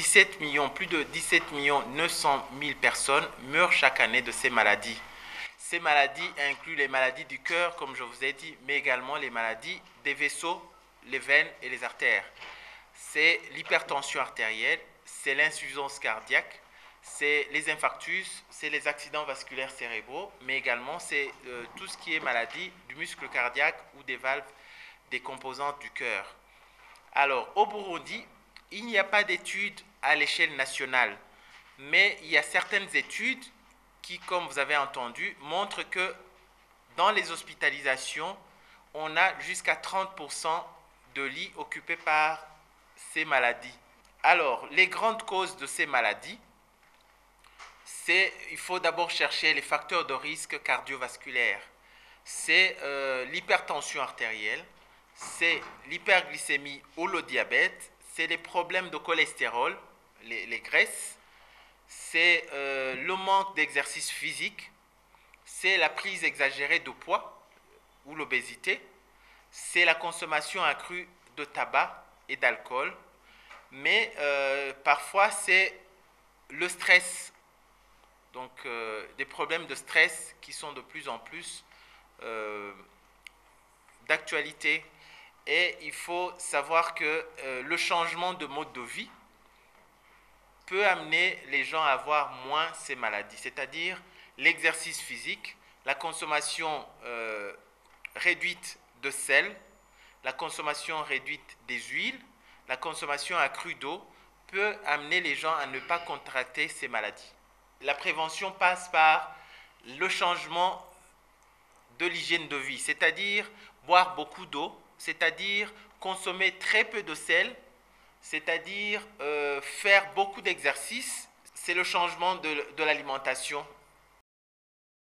plus de 17 millions 900 000 personnes meurent chaque année de ces maladies. Ces maladies incluent les maladies du cœur, comme je vous ai dit, mais également les maladies des vaisseaux, les veines et les artères. C'est l'hypertension artérielle, c'est l'insuffisance cardiaque, c'est les infarctus, c'est les accidents vasculaires cérébraux, mais également c'est tout ce qui est maladie du muscle cardiaque ou des valves, des composantes du cœur. Alors, au Burundi, il n'y a pas d'études à l'échelle nationale, mais il y a certaines études qui, comme vous avez entendu, montrent que dans les hospitalisations, on a jusqu'à 30% de lits occupés par ces maladies. Alors, les grandes causes de ces maladies, il faut d'abord chercher les facteurs de risque cardiovasculaire. C'est l'hypertension artérielle, c'est l'hyperglycémie ou le diabète, c'est les problèmes de cholestérol, les graisses, c'est le manque d'exercice physique, c'est la prise exagérée de poids ou l'obésité, c'est la consommation accrue de tabac et d'alcool, mais parfois c'est le stress, donc des problèmes de stress qui sont de plus en plus d'actualité. Et il faut savoir que le changement de mode de vie peut amener les gens à avoir moins ces maladies, c'est-à-dire l'exercice physique, la consommation réduite de sel, la consommation réduite des huiles, la consommation accrue d'eau peut amener les gens à ne pas contracter ces maladies. La prévention passe par le changement de l'hygiène de vie, c'est-à-dire boire beaucoup d'eau, c'est-à-dire consommer très peu de sel, c'est-à-dire faire beaucoup d'exercices. C'est le changement de l'alimentation